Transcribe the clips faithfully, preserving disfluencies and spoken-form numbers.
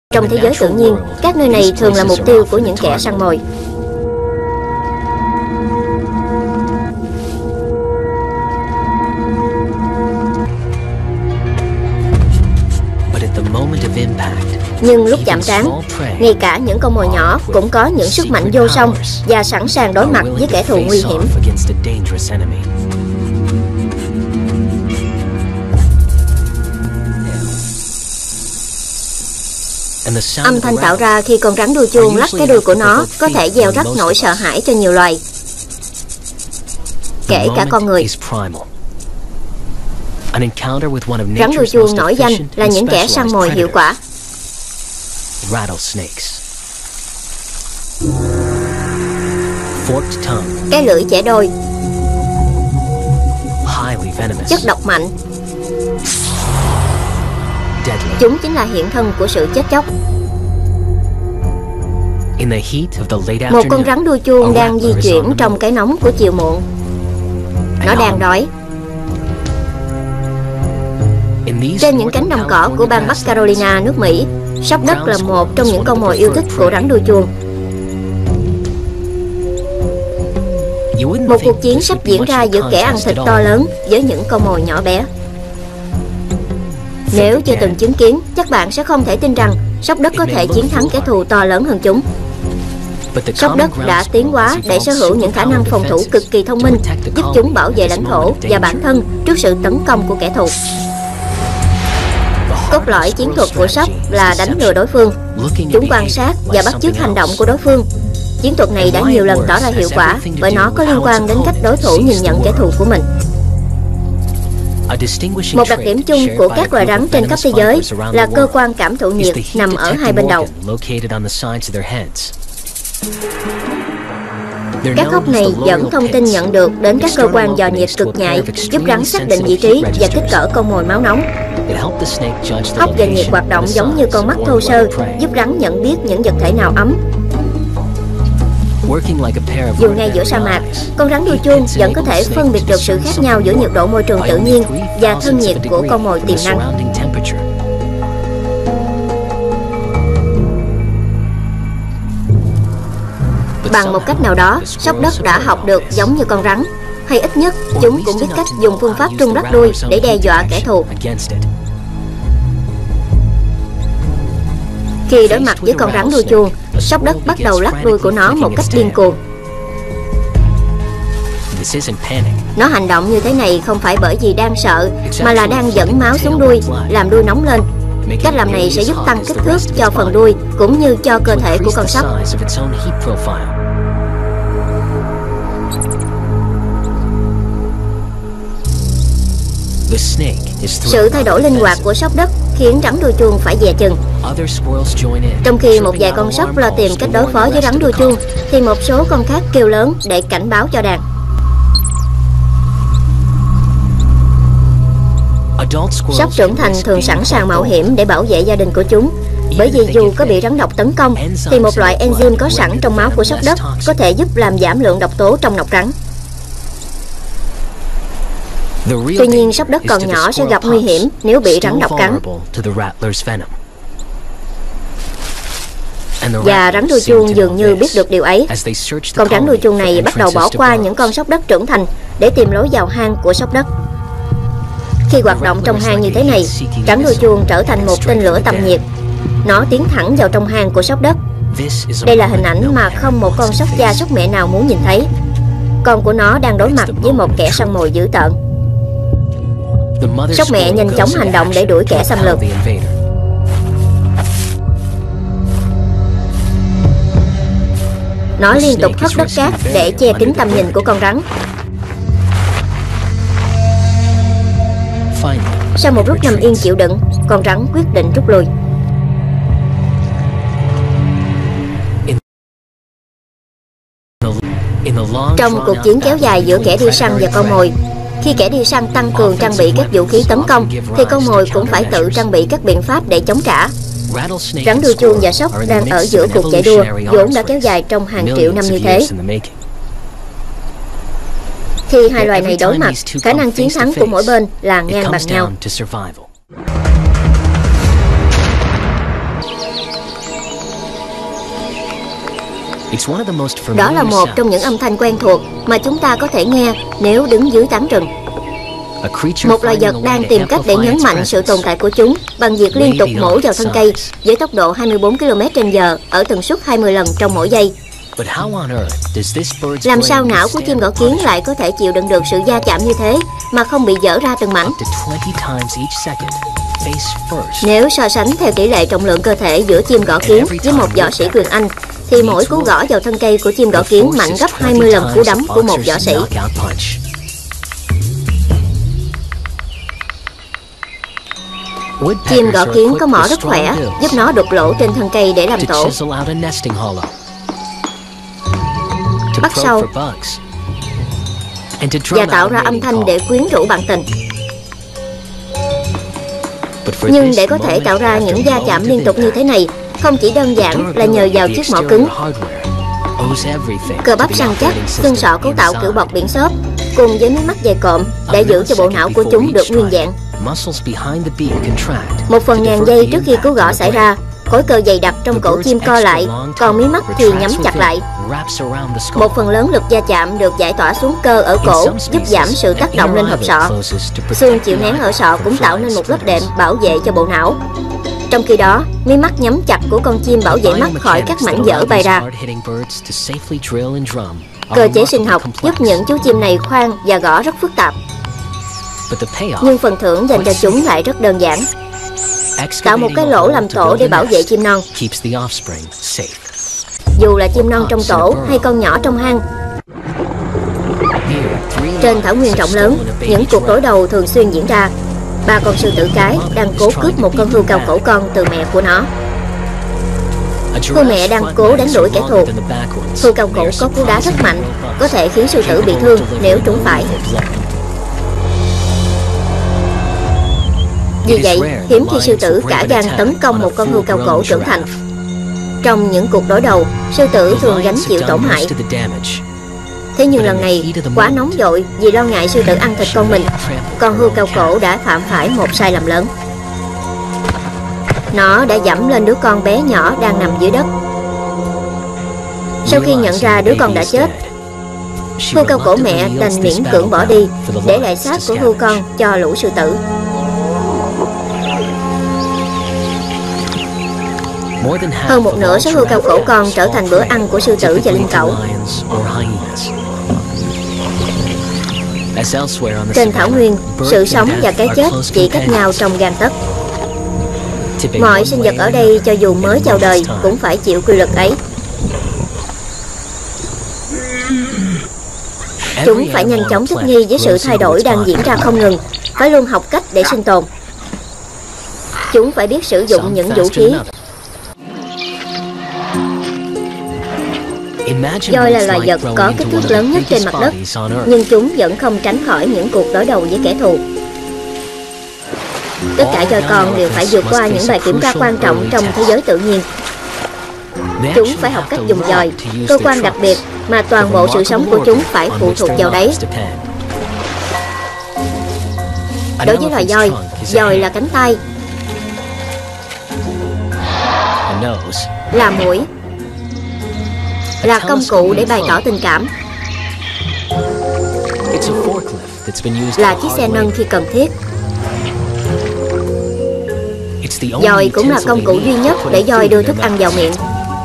Trong thế giới tự nhiên, các nơi này thường là mục tiêu của những kẻ săn mồi. Nhưng lúc chạm trán, ngay cả những con mồi nhỏ cũng có những sức mạnh vô song và sẵn sàng đối mặt với kẻ thù nguy hiểm. Âm thanh tạo ra khi con rắn đuôi chuông lắc cái đuôi của nó có thể gieo rắc nỗi sợ hãi cho nhiều loài, kể cả con người. Rắn đuôi chuông nổi danh là những kẻ săn mồi hiệu quả. Cái lưỡi chẻ đôi, chất độc mạnh. Chúng chính là hiện thân của sự chết chóc. Một con rắn đuôi chuông đang di chuyển trong cái nóng của chiều muộn. Nó đang đói. Trên những cánh đồng cỏ của bang Bắc Carolina, nước Mỹ, sóc đất là một trong những con mồi yêu thích của rắn đuôi chuông. Một cuộc chiến sắp diễn ra giữa kẻ ăn thịt to lớn với những con mồi nhỏ bé. Nếu chưa từng chứng kiến, chắc bạn sẽ không thể tin rằng sóc đất có thể chiến thắng kẻ thù to lớn hơn chúng. Sóc đất đã tiến hóa để sở hữu những khả năng phòng thủ cực kỳ thông minh, giúp chúng bảo vệ lãnh thổ và bản thân trước sự tấn công của kẻ thù. Cốt lõi chiến thuật của sóc là đánh lừa đối phương. Chúng quan sát và bắt chước hành động của đối phương. Chiến thuật này đã nhiều lần tỏ ra hiệu quả bởi nó có liên quan đến cách đối thủ nhìn nhận kẻ thù của mình. Một đặc điểm chung của các loài rắn trên khắp thế giới là cơ quan cảm thụ nhiệt nằm ở hai bên đầu. Các hốc này dẫn thông tin nhận được đến các cơ quan dò nhiệt cực nhạy, giúp rắn xác định vị trí và kích cỡ con mồi máu nóng. Hốc dò nhiệt hoạt động giống như con mắt thô sơ, giúp rắn nhận biết những vật thể nào ấm. Dù ngay giữa sa mạc, con rắn đuôi chuông vẫn có thể phân biệt được sự khác nhau giữa nhiệt độ môi trường tự nhiên và thân nhiệt của con mồi tiềm năng. Bằng một cách nào đó, sóc đất đã học được giống như con rắn, hay ít nhất chúng cũng biết cách dùng phương pháp trung lắc đuôi để đe dọa kẻ thù. Khi đối mặt với con rắn đuôi chuông, sóc đất bắt đầu lắc đuôi của nó một cách điên cuồng. Nó hành động như thế này không phải bởi vì đang sợ, mà là đang dẫn máu xuống đuôi, làm đuôi nóng lên. Cách làm này sẽ giúp tăng kích thước cho phần đuôi cũng như cho cơ thể của con sóc. Sự thay đổi linh hoạt của sóc đất khiến rắn đuôi chuông phải dè chừng. Trong khi một vài con sóc lo tìm cách đối phó với rắn đuôi chuông, thì một số con khác kêu lớn để cảnh báo cho đàn. Sóc trưởng thành thường sẵn sàng mạo hiểm để bảo vệ gia đình của chúng, bởi vì dù có bị rắn độc tấn công thì một loại enzyme có sẵn trong máu của sóc đất có thể giúp làm giảm lượng độc tố trong nọc rắn. Tuy nhiên, sóc đất còn nhỏ sẽ gặp nguy hiểm nếu bị rắn độc cắn. Và rắn đuôi chuông dường như biết được điều ấy. Con rắn đuôi chuông này bắt đầu bỏ qua những con sóc đất trưởng thành để tìm lối vào hang của sóc đất. Khi hoạt động trong hang như thế này, rắn đuôi chuông trở thành một tên lửa tầm nhiệt. Nó tiến thẳng vào trong hang của sóc đất. Đây là hình ảnh mà không một con sóc cha sóc mẹ nào muốn nhìn thấy. Con của nó đang đối mặt với một kẻ săn mồi dữ tợn. Sóc mẹ nhanh chóng hành động để đuổi kẻ xâm lược. Nó liên tục hất đất cát để che kín tầm nhìn của con rắn. Sau một lúc nằm yên chịu đựng, con rắn quyết định rút lui. Trong cuộc chiến kéo dài giữa kẻ đi săn và con mồi, khi kẻ đi săn tăng cường trang bị các vũ khí tấn công, thì con mồi cũng phải tự trang bị các biện pháp để chống trả. Rắn đuôi chuông và sóc đang ở giữa cuộc chạy đua vốn đã kéo dài trong hàng triệu năm như thế. Khi hai loài này đối mặt, khả năng chiến thắng của mỗi bên là ngang bằng nhau. Đó là một trong những âm thanh quen thuộc mà chúng ta có thể nghe nếu đứng dưới tán rừng. Một loài vật đang tìm cách để nhấn mạnh sự tồn tại của chúng bằng việc liên tục mổ vào thân cây với tốc độ hai mươi bốn ki lô mét trên giờ ở tần suất hai mươi lần trong mỗi giây. Làm sao não của chim gõ kiến lại có thể chịu đựng được sự va chạm như thế mà không bị vỡ ra từng mảnh? Nếu so sánh theo tỷ lệ trọng lượng cơ thể giữa chim gõ kiến với một võ sĩ quyền Anh, thì mỗi cú gõ vào thân cây của chim gõ kiến mạnh gấp hai mươi lần cú đấm của một võ sĩ. Chim gõ kiến có mỏ rất khỏe, giúp nó đục lỗ trên thân cây để làm tổ, bắt sâu và tạo ra âm thanh để quyến rũ bạn tình. Nhưng để có thể tạo ra những va chạm liên tục như thế này, không chỉ đơn giản là nhờ vào chiếc mỏ cứng, cơ bắp săn chắc, xương sọ cấu tạo kiểu bọc biển xốp, cùng với mí mắt dày cộm để giữ cho bộ não của chúng được nguyên vẹn. Một phần ngàn giây trước khi cú gõ xảy ra, khối cơ dày đặc trong cổ chim co lại, còn mí mắt thì nhắm chặt lại. Một phần lớn lực va chạm được giải tỏa xuống cơ ở cổ, giúp giảm sự tác động lên hộp sọ. Xương chịu nén ở sọ cũng tạo nên một lớp đệm bảo vệ cho bộ não. Trong khi đó, mí mắt nhắm chặt của con chim bảo vệ mắt khỏi các mảnh vỡ bay ra. Cơ chế sinh học giúp những chú chim này khoan và gõ rất phức tạp. Nhưng phần thưởng dành cho chúng lại rất đơn giản: tạo một cái lỗ làm tổ để bảo vệ chim non. Dù là chim non trong tổ hay con nhỏ trong hang. Trên thảo nguyên rộng lớn, những cuộc đối đầu thường xuyên diễn ra. Ba con sư tử cái đang cố cướp một con hươu cao cổ con từ mẹ của nó. Hươu mẹ đang cố đánh đuổi kẻ thù. Hươu cao cổ có cú đá rất mạnh, có thể khiến sư tử bị thương nếu trúng phải. Vì vậy, hiếm khi sư tử cả gan tấn công một con hươu cao cổ trưởng thành. Trong những cuộc đối đầu, sư tử thường gánh chịu tổn hại. Thế nhưng lần này, quá nóng vội vì lo ngại sư tử ăn thịt con mình, con hươu cao cổ đã phạm phải một sai lầm lớn. Nó đã giẫm lên đứa con bé nhỏ đang nằm dưới đất. Sau khi nhận ra đứa con đã chết, hươu cao cổ mẹ đành miễn cưỡng bỏ đi, để lại xác của hươu con cho lũ sư tử. Hơn một nửa số hươu cao cổ con trở thành bữa ăn của sư tử và linh cẩu. Trên thảo nguyên, sự sống và cái chết chỉ cách nhau trong gang tấc. Mọi sinh vật ở đây cho dù mới chào đời cũng phải chịu quy luật ấy. Chúng phải nhanh chóng thích nghi với sự thay đổi đang diễn ra không ngừng, phải luôn học cách để sinh tồn. Chúng phải biết sử dụng những vũ khí. Voi là loài vật có kích thước lớn nhất trên mặt đất, nhưng chúng vẫn không tránh khỏi những cuộc đối đầu với kẻ thù. Tất cả voi con đều phải vượt qua những bài kiểm tra quan trọng trong thế giới tự nhiên. Chúng phải học cách dùng dòi, cơ quan đặc biệt mà toàn bộ sự sống của chúng phải phụ thuộc vào đấy. Đối với loài voi, dòi là cánh tay, là mũi, là công cụ để bày tỏ tình cảm, là chiếc xe nâng khi cần thiết. Dòi cũng là công cụ duy nhất để voi đưa thức ăn vào miệng.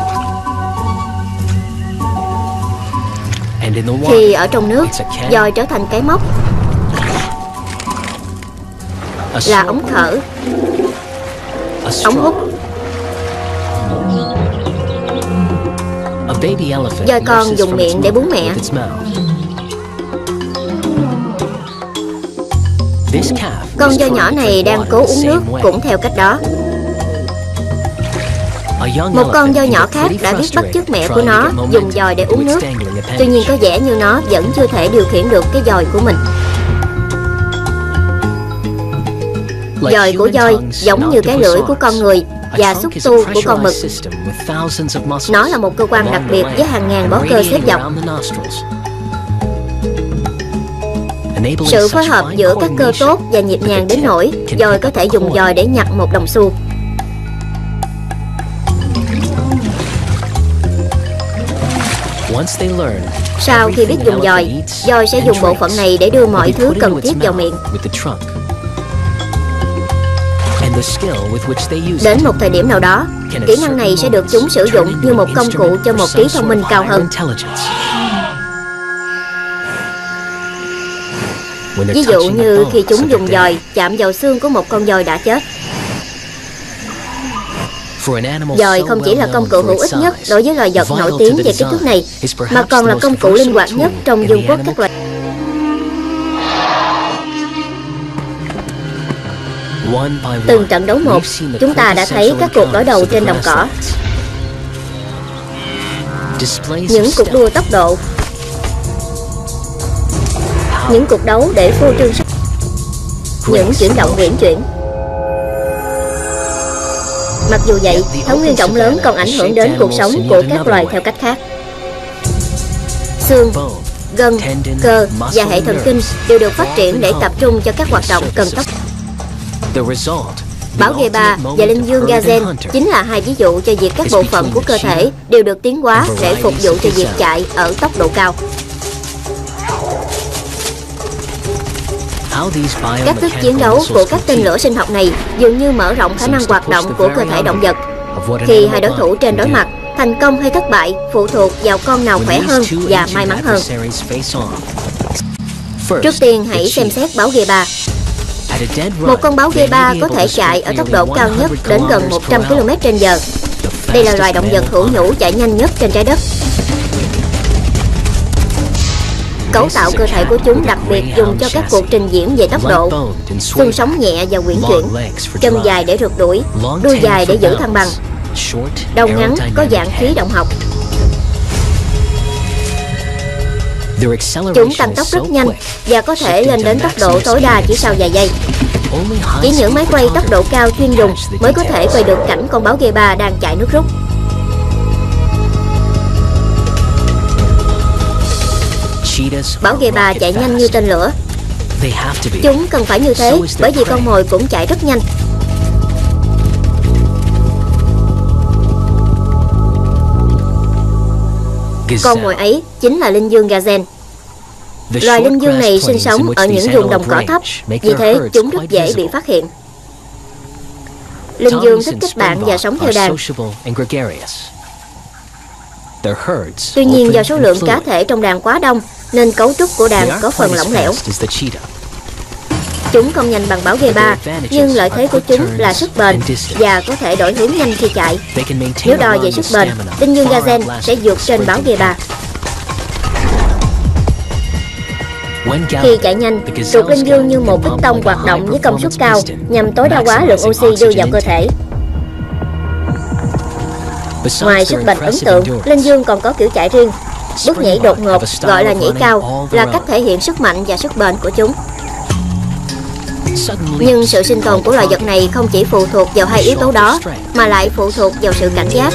Khi ở trong nước, voi trở thành cái móc, là ống thở, ống hút. Voi con dùng miệng để bú mẹ. Con voi nhỏ này đang cố uống nước cũng theo cách đó. Một con voi nhỏ khác đã biết bắt chước mẹ của nó dùng dòi để uống nước. Tuy nhiên có vẻ như nó vẫn chưa thể điều khiển được cái dòi của mình. Dòi của voi giống như cái lưỡi của con người và xúc tu của con mực. Nó là một cơ quan đặc biệt với hàng ngàn bó cơ xếp dọc. Sự phối hợp giữa các cơ tốt và nhịp nhàng đến nỗi voi có thể dùng dòi để nhặt một đồng xu. Sau khi biết dùng dòi, dòi sẽ dùng bộ phận này để đưa mọi thứ cần thiết vào miệng. Đến một thời điểm nào đó, kỹ năng này sẽ được chúng sử dụng như một công cụ cho một trí thông minh cao hơn. Ví dụ như khi chúng dùng dòi chạm vào xương của một con dòi đã chết. Dòi không chỉ là công cụ hữu ích nhất đối với loài vật nổi tiếng về kích thước này, mà còn là công cụ linh hoạt nhất trong vương quốc các loài. Từng trận đấu một, chúng ta đã thấy các cuộc đối đầu trên đồng cỏ. Những cuộc đua tốc độ, những cuộc đấu để phô trương sức, những chuyển động uyển chuyển. Mặc dù vậy, thảo nguyên rộng lớn còn ảnh hưởng đến cuộc sống của các loài theo cách khác. Xương, gân, cơ và hệ thần kinh đều được phát triển để tập trung cho các hoạt động cần tốc. Bảo ghê ba và linh dương Gazen chính là hai ví dụ cho việc các bộ phận của cơ thể đều được tiến hóa để phục vụ cho việc chạy ở tốc độ cao. Cách thức chiến đấu của các tên lửa sinh học này dường như mở rộng khả năng hoạt động của cơ thể động vật. Khi hai đối thủ trên đối mặt, thành công hay thất bại phụ thuộc vào con nào khỏe hơn và may mắn hơn. Trước tiên hãy xem xét báo ghê ba. Một con báo ghê ba có thể chạy ở tốc độ cao nhất đến gần một trăm ki lô mét trên giờ. Đây là loài động vật hữu nhũ chạy nhanh nhất trên trái đất. Cấu tạo cơ thể của chúng đặc biệt dùng cho các cuộc trình diễn về tốc độ. Xương sống nhẹ và uyển chuyển, chân dài để rượt đuổi, đuôi dài để giữ thăng bằng, đầu ngắn có dạng khí động học. Chúng tăng tốc rất nhanh và có thể lên đến tốc độ tối đa chỉ sau vài giây. Chỉ những máy quay tốc độ cao chuyên dùng mới có thể quay được cảnh con báo ghê ba đang chạy nước rút. Báo ghê ba chạy nhanh như tên lửa. Chúng cần phải như thế bởi vì con mồi cũng chạy rất nhanh. Con mồi ấy chính là linh dương Gazen. Loài linh dương này sinh sống ở những vùng đồng cỏ thấp, vì thế chúng rất dễ bị phát hiện. Linh dương thích kết bạn và sống theo đàn. Tuy nhiên do số lượng cá thể trong đàn quá đông nên cấu trúc của đàn có phần lỏng lẻo. Chúng không nhanh bằng báo ghê ba, nhưng lợi thế của chúng là sức bền và có thể đổi hướng nhanh khi chạy. Nếu đo về sức bền, linh dương Gazen sẽ vượt trên báo ghê ba. Khi chạy nhanh, ruột linh dương như một piston hoạt động với công suất cao nhằm tối đa hóa lượng oxy đưa vào cơ thể. Ngoài sức bền ấn tượng, linh dương còn có kiểu chạy riêng. Bước nhảy đột ngột gọi là nhảy cao là cách thể hiện sức mạnh và sức bền của chúng. Nhưng sự sinh tồn của loài vật này không chỉ phụ thuộc vào hai yếu tố đó, mà lại phụ thuộc vào sự cảnh giác.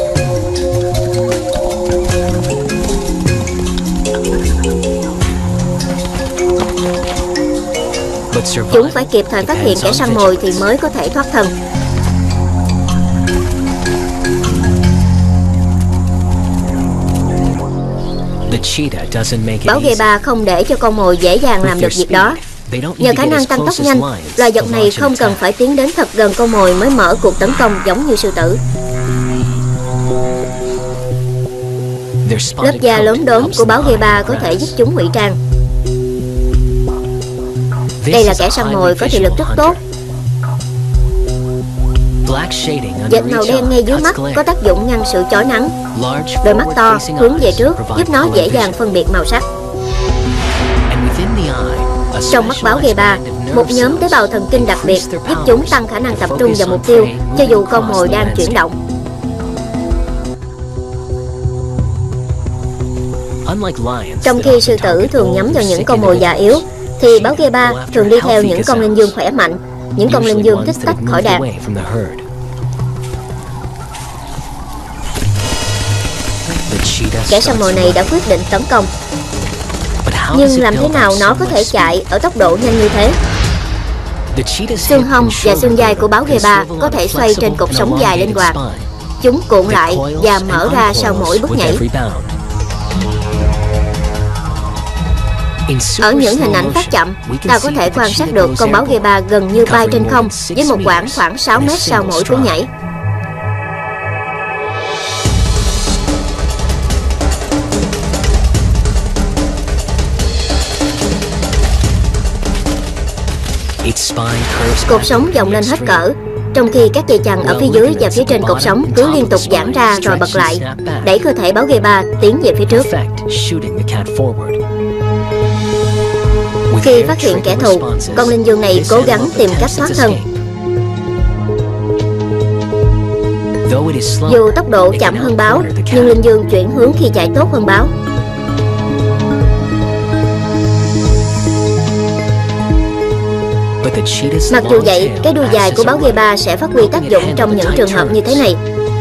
Chúng phải kịp thời phát hiện kẻ săn mồi thì mới có thể thoát thân. Báo ghê ba không để cho con mồi dễ dàng làm được việc đó. Nhờ khả năng tăng tốc nhanh, loài vật này không cần phải tiến đến thật gần con mồi mới mở cuộc tấn công giống như sư tử. Lớp da lốm đốm của báo ghê ba có thể giúp chúng ngụy trang. Đây là kẻ săn mồi có thị lực rất tốt. Vệt màu đen ngay dưới mắt có tác dụng ngăn sự chói nắng. Đôi mắt to hướng về trước giúp nó dễ dàng phân biệt màu sắc. Trong mắt báo ghê ba, một nhóm tế bào thần kinh đặc biệt giúp chúng tăng khả năng tập trung vào mục tiêu cho dù con mồi đang chuyển động. Trong khi sư tử thường nhắm vào những con mồi già yếu, thì báo ghê ba thường đi theo những con linh dương khỏe mạnh, những con linh dương thích tách khỏi đàn. Kẻ săn mồi này đã quyết định tấn công. Nhưng làm thế nào nó có thể chạy ở tốc độ nhanh như thế? Xương hông và xương vai của báo ghê ba có thể xoay trên cột sống dài linh hoạt. Chúng cuộn lại và mở ra sau mỗi bước nhảy. Ở những hình ảnh phát chậm, ta có thể quan sát được con báo Geba gần như bay trên không với một quãng khoảng sáu mét sau mỗi cú nhảy. Cột sống vòng lên hết cỡ, trong khi các dây chằng ở phía dưới và phía trên cột sống cứ liên tục giãn ra rồi bật lại, đẩy cơ thể báo Geba tiến về phía trước. Khi phát hiện kẻ thù, con linh dương này cố gắng tìm cách thoát thân. Dù tốc độ chậm hơn báo, nhưng linh dương chuyển hướng khi chạy tốt hơn báo. Mặc dù vậy, cái đuôi dài của báo Geba sẽ phát huy tác dụng trong những trường hợp như thế này.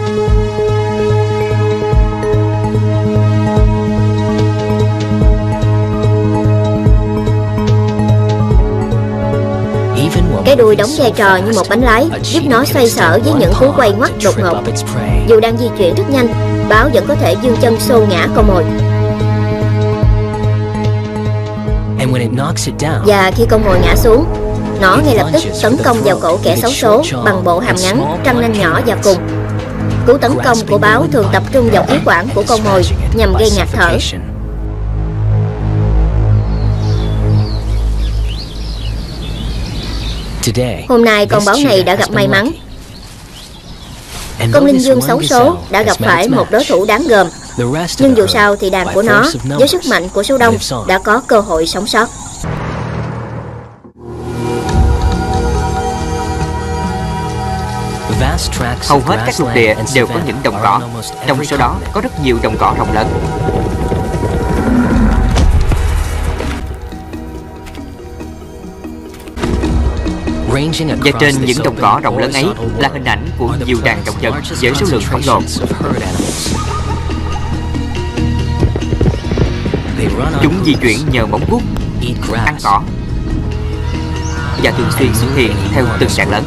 Cái đuôi đóng vai trò như một bánh lái, giúp nó xoay sở với những cú quay ngoắt đột ngột. Dù đang di chuyển rất nhanh, báo vẫn có thể giương chân xô ngã con mồi. Và khi con mồi ngã xuống, nó ngay lập tức tấn công vào cổ kẻ xấu số bằng bộ hàm ngắn, răng nanh nhỏ và cùng. Cú tấn công của báo thường tập trung vào khí quản của con mồi nhằm gây ngạt thở. Hôm nay con báo này đã gặp may mắn. Con linh dương xấu số đã gặp phải một đối thủ đáng gờm, nhưng dù sao thì đàn của nó với sức mạnh của số đông đã có cơ hội sống sót. Hầu hết các lục địa đều có những đồng cỏ, trong số đó có rất nhiều đồng cỏ rộng lớn. Và trên những đồng cỏ rộng lớn ấy là hình ảnh của nhiều đàn động vật với số lượng khổng lồ. Chúng di chuyển nhờ móng vuốt, ăn cỏ và thường xuyên xuất hiện theo từng đàn lớn.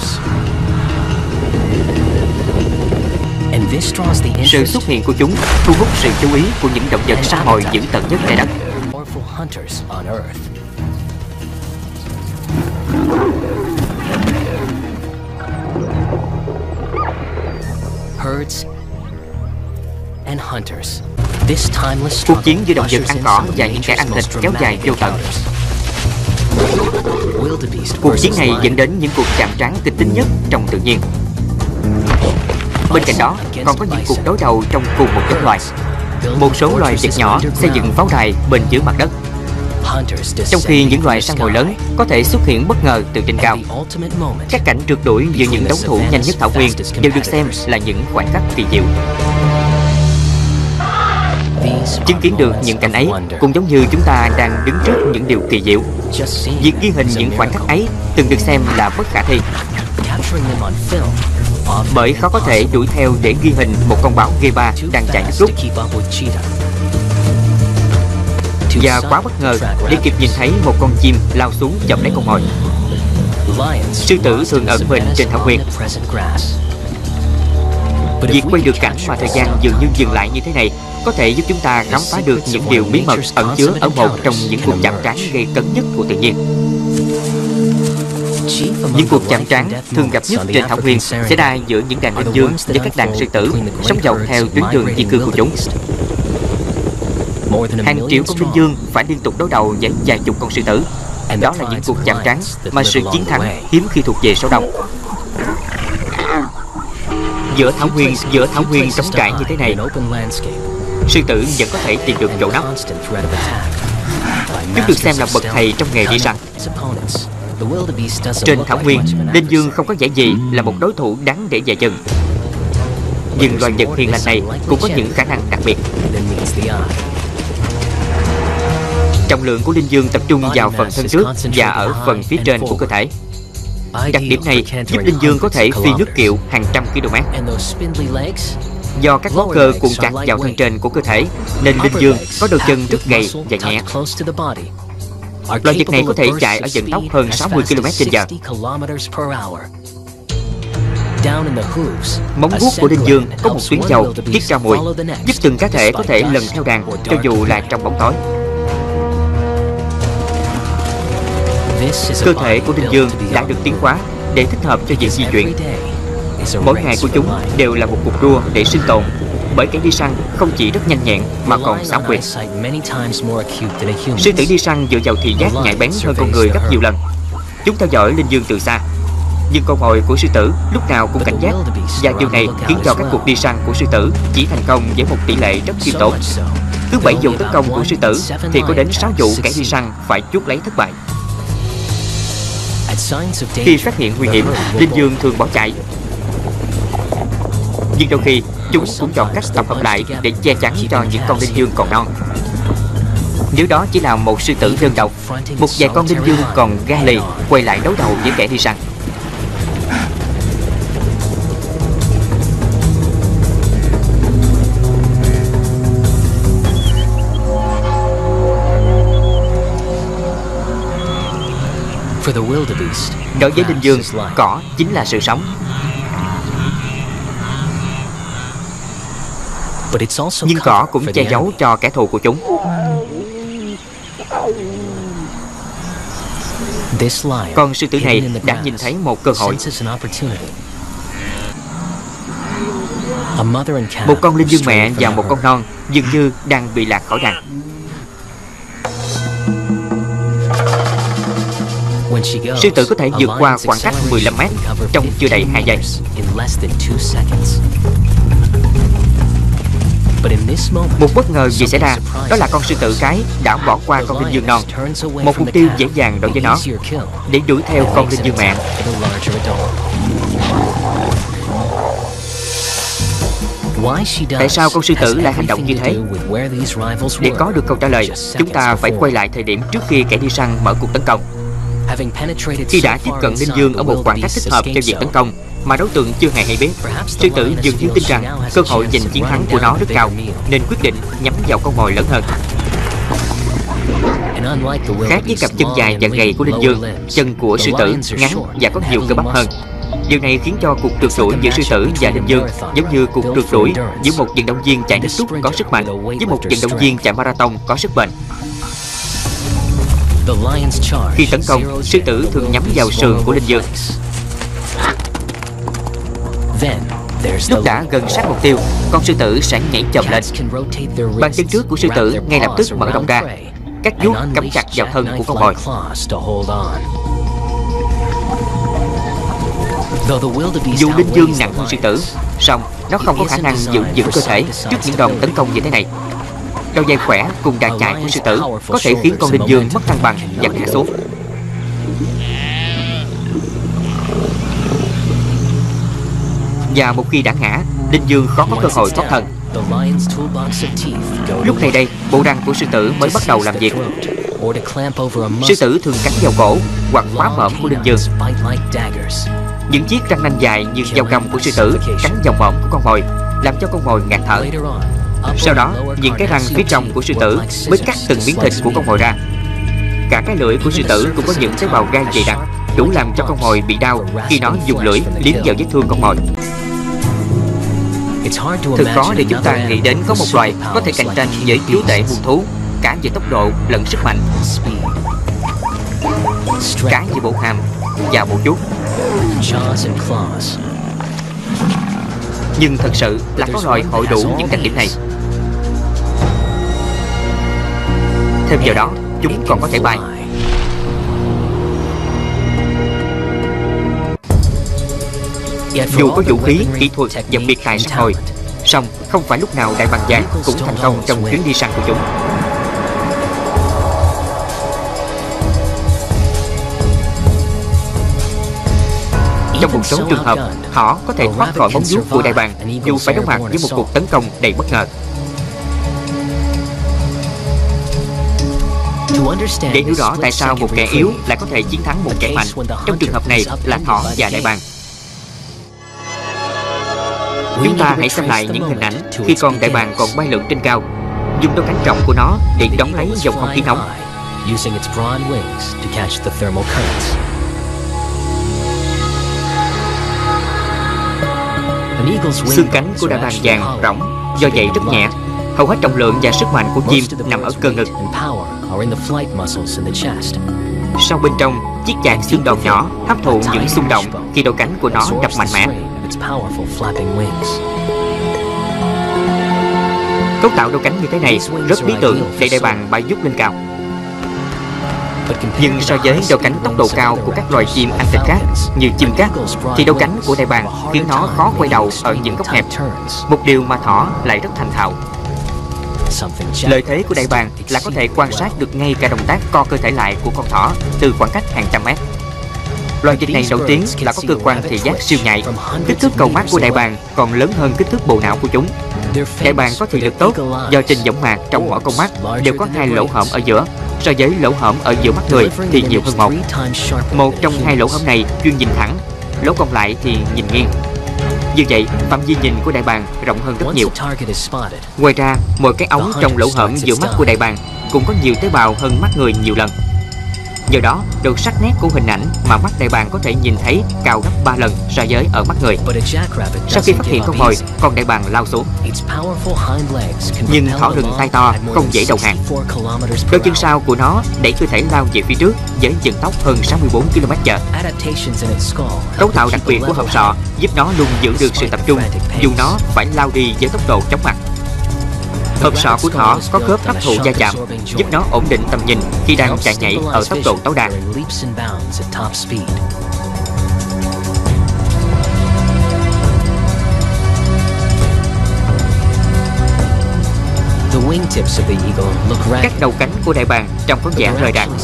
Sự xuất hiện của chúng thu hút sự chú ý của những động vật sa mồi dữ tợn nhất trái đất. Cuộc chiến giữa động vật ăn cỏ và những kẻ ăn thịt kéo dài vô tận. Cuộc chiến này dẫn đến những cuộc chạm trán kịch tính nhất trong tự nhiên. Bên cạnh đó, còn có những cuộc đối đầu trong cùng một giống loài. Một số loài vật nhỏ xây dựng pháo đài bên dưới mặt đất, trong khi những loài săn mồi lớn có thể xuất hiện bất ngờ từ trên cao. Các cảnh rượt đuổi giữa những đối thủ nhanh nhất thảo nguyên đều được xem là những khoảnh khắc kỳ diệu. Chứng kiến được những cảnh ấy cũng giống như chúng ta đang đứng trước những điều kỳ diệu. Việc ghi hình những khoảnh khắc ấy từng được xem là bất khả thi, bởi khó có thể đuổi theo để ghi hình một con báo Geba đang chạy nước rút, và quá bất ngờ để kịp nhìn thấy một con chim lao xuống chộp lấy con mồi. Sư tử thường ẩn mình trên thảo nguyên. Việc quay được cảnh mà thời gian dường như dừng lại như thế này có thể giúp chúng ta khám phá được những điều bí mật ẩn chứa ở một trong những cuộc chạm trán gây cấn nhất của tự nhiên. Những cuộc chạm trán thường gặp nhất trên thảo nguyên xảy ra giữa những đàn linh dương với các đàn sư tử sống dọc theo tuyến đường di cư của chúng. Hàng triệu con linh dương phải liên tục đối đầu với vài chục con sư tử. Đó là những cuộc chạm trán mà sự chiến thắng hiếm khi thuộc về số đông. Giữa thảo nguyên giữa thảo nguyên trống trải như thế này, sư tử vẫn có thể tìm được chỗ nấp. Chúng được xem là bậc thầy trong nghề đi săn. Trên thảo nguyên, linh dương không có vẻ gì là một đối thủ đáng để dè chừng. Nhưng loài vật hiền lành này cũng có những khả năng đặc biệt. Trọng lượng của linh dương tập trung vào phần thân trước và ở phần phía trên của cơ thể. Đặc điểm này giúp linh dương có thể phi nước kiệu hàng trăm km. Do các móng cơ cuộn chặt vào thân trên của cơ thể, nên linh dương có đôi chân rất gầy và nhẹ. Loài vật này có thể chạy ở vận tốc hơn sáu mươi ki lô mét trên giờ. Móng vuốt của linh dương có một tuyến dầu tiết ra mùi, giúp từng cá thể có thể lần theo đàn cho dù là trong bóng tối. Cơ thể của Linh Dương đã được tiến hóa để thích hợp cho việc di chuyển. Mỗi ngày của chúng đều là một cuộc đua để sinh tồn, bởi kẻ đi săn không chỉ rất nhanh nhẹn mà còn xảo quyệt. Sư tử đi săn dựa vào thị giác nhạy bén hơn con người gấp nhiều lần. Chúng theo dõi Linh Dương từ xa, nhưng con mồi của sư tử lúc nào cũng cảnh giác, và điều này khiến cho các cuộc đi săn của sư tử chỉ thành công với một tỷ lệ rất khiêm tốn. Cứ bảy vụ tấn công của sư tử thì có đến sáu vụ kẻ đi săn phải chuốc lấy thất bại. Khi phát hiện nguy hiểm, Linh Dương thường bỏ chạy, nhưng đôi khi chúng cũng chọn cách tập hợp lại để che chắn cho những con linh dương còn non. Nếu đó chỉ là một sư tử đơn độc, một vài con linh dương còn gan lì quay lại đấu đầu với kẻ đi săn. Đối với linh dương, cỏ chính là sự sống. Nhưng cỏ cũng che giấu cho kẻ thù của chúng. Con sư tử này đã nhìn thấy một cơ hội. Một con linh dương mẹ và một con non dường như đang bị lạc khỏi đàn. Sư tử có thể vượt qua khoảng cách mười lăm mét trong chưa đầy hai giây. Một bất ngờ gì xảy ra, đó là con sư tử cái đã bỏ qua con linh dương non, một mục tiêu dễ dàng đối với nó, để đuổi theo con linh dương mẹ. Tại sao con sư tử lại hành động như thế? Để có được câu trả lời, chúng ta phải quay lại thời điểm trước khi kẻ đi săn mở cuộc tấn công. Khi đã tiếp cận linh dương ở một khoảng cách thích hợp cho việc tấn công mà đối tượng chưa hề hay biết, sư tử dường như tin rằng cơ hội giành chiến thắng của nó rất cao, nên quyết định nhắm vào con mồi lớn hơn. Khác với cặp chân dài và gầy của linh dương, chân của sư tử ngắn và có nhiều cơ bắp hơn. Điều này khiến cho cuộc trượt đuổi giữa sư tử và linh dương giống như cuộc trượt đuổi giữa một vận động viên chạy nước rút có sức mạnh với một vận động viên chạy marathon có sức bền. Khi tấn công, sư tử thường nhắm vào sườn của linh dương. Lúc đã gần sát mục tiêu, con sư tử sẽ nhảy chồm lên. Bàn chân trước của sư tử ngay lập tức mở rộng ra, các vuốt cắm chặt vào thân của con mồi. Dù linh dương nặng hơn sư tử, song nó không có khả năng giữ vững cơ thể trước những đòn tấn công như thế này. Đôi dây khỏe cùng đà chạy của sư tử có thể khiến con linh dương mất thăng bằng và ngã xuống. Và một khi đã ngã, linh dương khó có cơ hội thoát thân. Lúc này đây, bộ răng của sư tử mới bắt đầu làm việc. Sư tử thường cắn vào cổ hoặc khóa mõm của linh dương. Những chiếc răng nanh dài như dao găm của sư tử cắn vào mõm của con mồi, làm cho con mồi ngạt thở. Sau đó, những cái răng phía trong của sư tử mới cắt từng miếng thịt của con mồi ra. Cả cái lưỡi của sư tử cũng có những tế bào gai dày đặc, đủ làm cho con mồi bị đau khi nó dùng lưỡi liếm vào vết thương con mồi. Thật khó để chúng ta nghĩ đến có một loài có thể cạnh tranh với chúa tể muôn thú, cả về tốc độ lẫn sức mạnh, cả về bộ hàm và bộ vuốt. Nhưng thật sự là có loài hội đủ những đặc điểm này. Thêm vào đó, chúng còn có thể bay. Dù có vũ khí, kỹ thuật và biệt tài sắc hồi, song không phải lúc nào đại bàng vàng cũng thành công trong chuyến đi săn của chúng. Trong một số trường hợp, họ có thể thoát khỏi móng vuốt của đại bàng dù phải đối mặt với một cuộc tấn công đầy bất ngờ. Để hiểu rõ tại sao một kẻ yếu lại có thể chiến thắng một kẻ mạnh, trong trường hợp này là thỏ và đại bàng, chúng ta hãy xem lại những hình ảnh khi con đại bàng còn bay lượn trên cao, dùng đôi cánh rộng của nó để đón lấy dòng không khí nóng. Xương cánh của đại bàng vàng rỗng, do vậy rất nhẹ. Hầu hết trọng lượng và sức mạnh của chim nằm ở cơ ngực. Sau bên trong, chiếc chạc xương đòn nhỏ hấp thụ những xung động khi đôi cánh của nó đập mạnh mẽ. Cấu tạo đôi cánh như thế này rất lý tưởng để đại bàng bay vút lên cao. Nhưng so với đôi cánh tốc độ cao của các loài chim ăn thịt khác như chim cát, thì đôi cánh của đại bàng khiến nó khó quay đầu ở những góc hẹp, một điều mà thỏ lại rất thành thạo. Lợi thế của đại bàng là có thể quan sát được ngay cả động tác co cơ thể lại của con thỏ từ khoảng cách hàng trăm mét. Loài vịt này nổi tiếng là có cơ quan thị giác siêu nhạy. Kích thước cầu mắt của đại bàng còn lớn hơn kích thước bộ não của chúng. Đại bàng có thị lực tốt do trên võng mạc trong mỗi con mắt đều có hai lỗ hổng ở giữa, so với lỗ hổng ở giữa mắt người thì nhiều hơn một. Một trong hai lỗ hổng này chuyên nhìn thẳng, lỗ còn lại thì nhìn nghiêng. Như vậy, phạm vi nhìn của đại bàng rộng hơn rất nhiều. Ngoài ra, mỗi cái ống trong lỗ hổng giữa mắt của đại bàng cũng có nhiều tế bào hơn mắt người nhiều lần. Nhờ đó, độ sắc nét của hình ảnh mà mắt đại bàng có thể nhìn thấy cao gấp ba lần so với ở mắt người. Sau khi phát hiện con mồi, con đại bàng lao xuống. Nhưng thỏ rừng tai to không dễ đầu hàng. Đôi chân sau của nó đẩy cơ thể lao về phía trước với vận tốc hơn sáu mươi bốn ki lô mét giờ. Cấu tạo đặc biệt của hộp sọ giúp nó luôn giữ được sự tập trung dù nó phải lao đi với tốc độ chóng mặt. Hộp sọ của thỏ có khớp hấp thụ va chạm, giúp nó ổn định tầm nhìn khi đang chạy nhảy ở tốc độ tối đa. Các đầu cánh của đại bàng trông có vẻ rời rạc,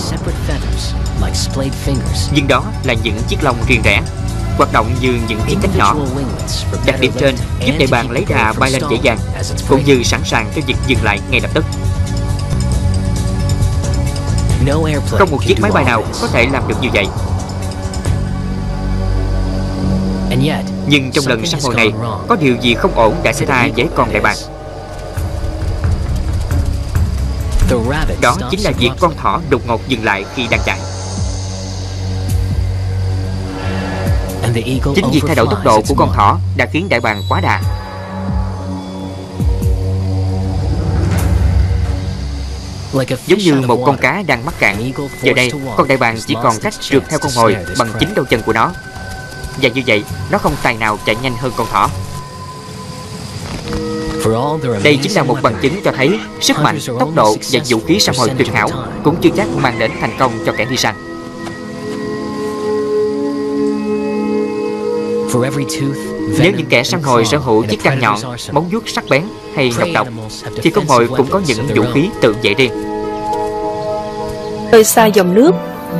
nhưng đó là những chiếc lông riêng rẽ, hoạt động như những chiếc cánh nhỏ. Đặc điểm trên giúp đại bàng lấy đà bay lên dễ dàng, cũng như sẵn sàng cho việc dừng lại ngay lập tức. Không một chiếc máy bay nào có thể làm được như vậy. Nhưng trong lần săn mồi này, có điều gì không ổn đã xảy ra với con đại bàng. Đó chính là việc con thỏ đột ngột dừng lại khi đang chạy. Chính việc thay đổi tốc độ của con thỏ đã khiến đại bàng quá đà. Giống như một con cá đang mắc cạn, giờ đây con đại bàng chỉ còn cách trượt theo con mồi bằng chính đôi chân của nó. Và như vậy, nó không tài nào chạy nhanh hơn con thỏ. Đây chính là một bằng chứng cho thấy sức mạnh, tốc độ và vũ khí săn mồi tuyệt hảo cũng chưa chắc mang đến thành công cho kẻ đi săn. Nếu những kẻ săn mồi sở hữu chiếc răng nhọn, móng vuốt sắc bén hay độc độc, thì con mồi cũng có những vũ khí tự vệ riêng. Rời xa dòng nước,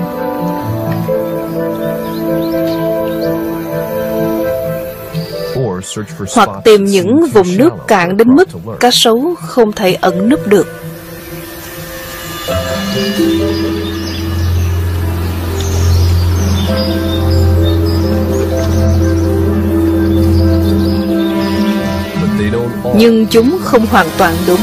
hoặc tìm những vùng nước cạn đến mức cá sấu không thể ẩn núp được. Nhưng chúng không hoàn toàn đúng.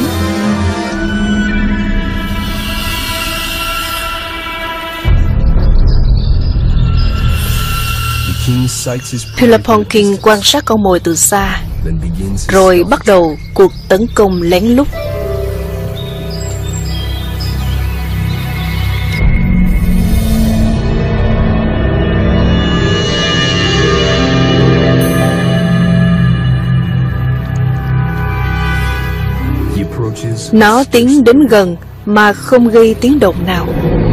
Philippon King quan sát con mồi từ xa, rồi bắt đầu cuộc tấn công lén lút. Nó tiến đến gần mà không gây tiếng động nào.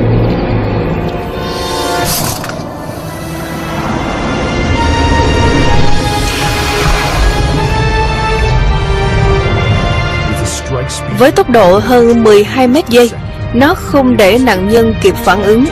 Với tốc độ hơn mười hai mét giây, nó không để nạn nhân kịp phản ứng.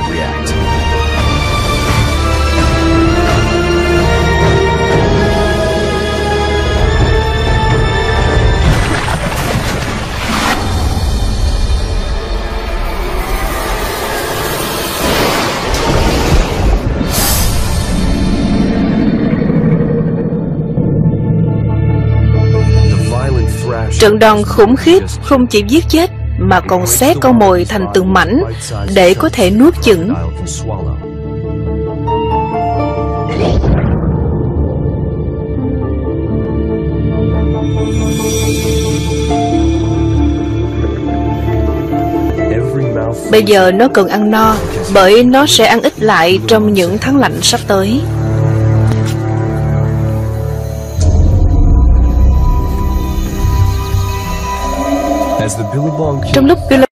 Trận đòn khủng khiếp không chỉ giết chết mà còn xé con mồi thành từng mảnh để có thể nuốt chửng. Bây giờ nó cần ăn no, bởi nó sẽ ăn ít lại trong những tháng lạnh sắp tới. Trong lúc